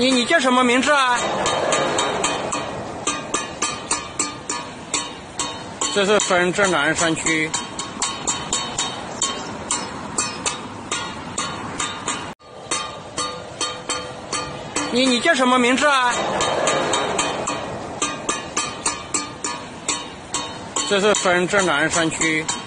你叫什么名字啊？这是深圳南山区。你叫什么名字啊？这是深圳南山区。